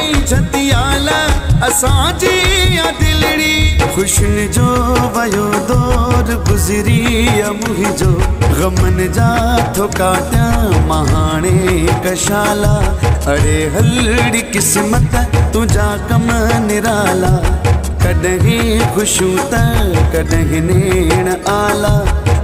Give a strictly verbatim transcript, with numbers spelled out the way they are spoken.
झतियाला असांजी या दिलड़ी खुशन जो वयो दौर गुज़री मुहिंजो गमन जा थो काटा महाने कशाला अरे हलड़ी किस्मत तुझा कम निराला कॾहिं खुशूं त कॾहिं नेण आला